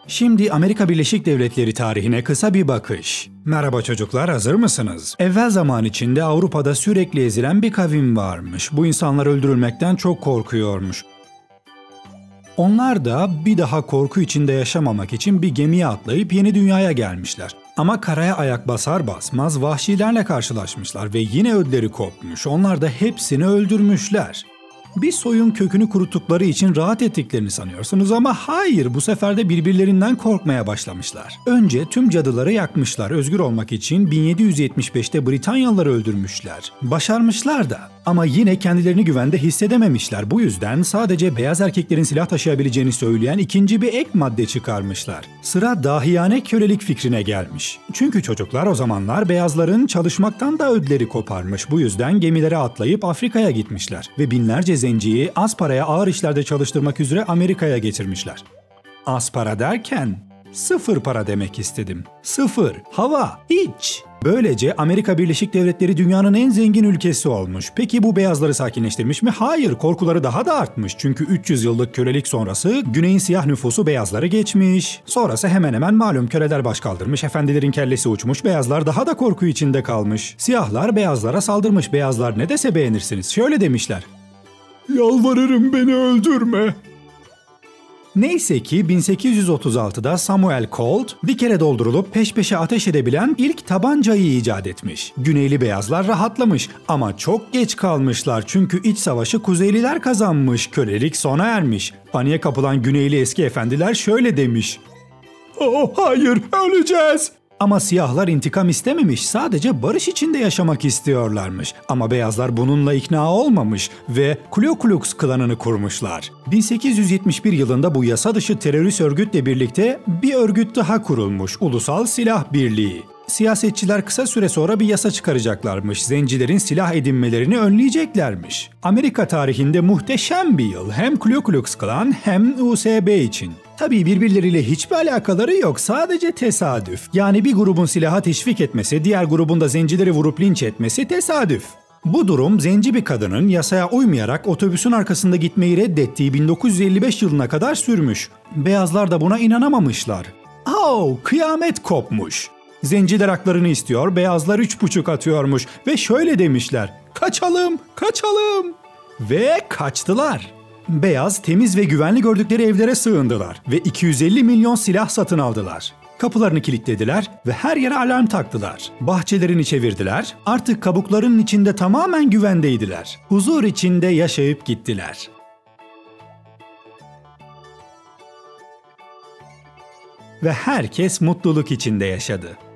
Şimdi Amerika Birleşik Devletleri tarihine kısa bir bakış. Merhaba çocuklar, hazır mısınız? Evvel zaman içinde Avrupa'da sürekli ezilen bir kavim varmış. Bu insanlar öldürülmekten çok korkuyormuş. Onlar da bir daha korku içinde yaşamamak için bir gemiye atlayıp yeni dünyaya gelmişler. Ama karaya ayak basar basmaz vahşilerle karşılaşmışlar ve yine ödleri kopmuş. Onlar da hepsini öldürmüşler. Bir soyun kökünü kuruttukları için rahat ettiklerini sanıyorsunuz ama hayır, bu sefer de birbirlerinden korkmaya başlamışlar. Önce tüm cadıları yakmışlar, özgür olmak için 1775'te Britanyalıları öldürmüşler. Başarmışlar da ama yine kendilerini güvende hissedememişler. Bu yüzden sadece beyaz erkeklerin silah taşıyabileceğini söyleyen ikinci bir ek madde çıkarmışlar. Sıra dahiyane kölelik fikrine gelmiş. Çünkü çocuklar o zamanlar beyazların çalışmaktan da ödleri koparmış. Bu yüzden gemilere atlayıp Afrika'ya gitmişler ve binlerce zenciyi az paraya ağır işlerde çalıştırmak üzere Amerika'ya getirmişler. Az para derken sıfır para demek istedim. Sıfır, hava, hiç. Böylece Amerika Birleşik Devletleri dünyanın en zengin ülkesi olmuş. Peki bu beyazları sakinleştirmiş mi? Hayır, korkuları daha da artmış. Çünkü 300 yıllık kölelik sonrası güneyin siyah nüfusu beyazları geçmiş. Sonrası hemen hemen malum, köleler baş kaldırmış, efendilerin kellesi uçmuş, beyazlar daha da korku içinde kalmış. Siyahlar beyazlara saldırmış, beyazlar ne dese beğenirsiniz. Şöyle demişler: "Yalvarırım, beni öldürme." Neyse ki 1836'da Samuel Colt bir kere doldurulup peş peşe ateş edebilen ilk tabancayı icat etmiş. Güneyli beyazlar rahatlamış ama çok geç kalmışlar çünkü iç savaşı Kuzeyliler kazanmış, kölelik sona ermiş. Paniğe kapılan Güneyli eski efendiler şöyle demiş: "Oh hayır, öleceğiz." Ama siyahlar intikam istememiş, sadece barış içinde yaşamak istiyorlarmış. Ama beyazlar bununla ikna olmamış ve Ku Klux Klanı'nı kurmuşlar. 1871 yılında bu yasa dışı terörist örgütle birlikte bir örgüt daha kurulmuş, Ulusal Silah Birliği. Siyasetçiler kısa süre sonra bir yasa çıkaracaklarmış, zencilerin silah edinmelerini önleyeceklermiş. Amerika tarihinde muhteşem bir yıl, hem Ku Klux Klan hem USB için. Tabii birbirleriyle hiçbir alakaları yok, sadece tesadüf. Yani bir grubun silaha teşvik etmesi, diğer grubun da zencileri vurup linç etmesi tesadüf. Bu durum zenci bir kadının yasaya uymayarak otobüsün arkasında gitmeyi reddettiği 1955 yılına kadar sürmüş. Beyazlar da buna inanamamışlar. Kıyamet kopmuş. Zenciler haklarını istiyor, beyazlar 3,5 atıyormuş ve şöyle demişler: "Kaçalım, kaçalım." Ve kaçtılar. Beyaz, temiz ve güvenli gördükleri evlere sığındılar ve 250 milyon silah satın aldılar. Kapılarını kilitlediler ve her yere alarm taktılar. Bahçelerini çevirdiler, artık kabuklarının içinde tamamen güvendeydiler. Huzur içinde yaşayıp gittiler. Ve herkes mutluluk içinde yaşadı.